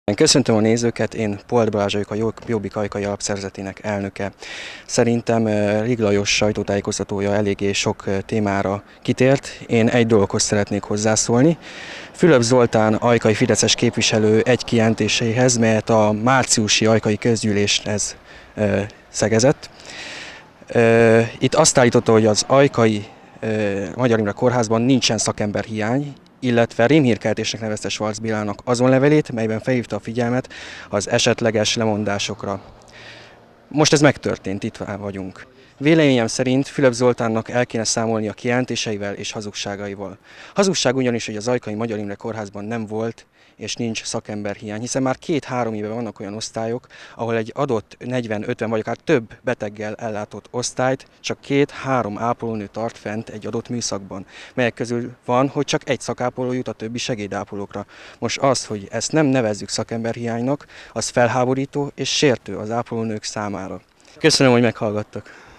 Köszöntöm a nézőket, én Polt Balázs vagyok, a Jobbik Ajkai Alapszervezetének elnöke. Szerintem Rig Lajos sajtótájékoztatója eléggé sok témára kitért. Én egy dologhoz szeretnék hozzászólni. Fülöp Zoltán ajkai fideszes képviselő egy kijelentéséhez, melyet a márciusi ajkai közgyűléshez szegezett. Itt azt állította, hogy az ajkai Magyar Imre Kórházban nincsen szakemberhiány, illetve rémhírkeltésnek nevezte Schwarz Bélának azon levelét, melyben felhívta a figyelmet az esetleges lemondásokra. Most ez megtörtént, itt vagyunk. Véleményem szerint Fülöp Zoltánnak el kéne számolni a kijelentéseivel és hazugságaival. Hazugság ugyanis, hogy az ajkai Magyar Imre Kórházban nem volt és nincs szakemberhiány, hiszen már 2-3 éve vannak olyan osztályok, ahol egy adott 40-50 vagy akár több beteggel ellátott osztályt csak 2-3 ápolónő tart fent egy adott műszakban, melyek közül van, hogy csak egy szakápoló jut a többi segédápolókra. Most az, hogy ezt nem nevezzük szakemberhiánynak, az felháborító és sértő az ápolónők számára. Köszönöm, hogy meghallgattak.